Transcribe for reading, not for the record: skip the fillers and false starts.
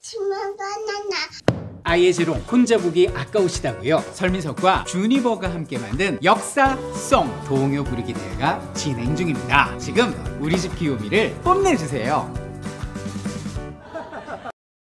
치면 바나나. 아이의 재롱 혼자 보기 아까우시다고요? 설민석과 주니버가 함께 만든 역사송 동요 부르기 대회가 진행 중입니다. 지금 우리 집 귀요미를 뽐내주세요.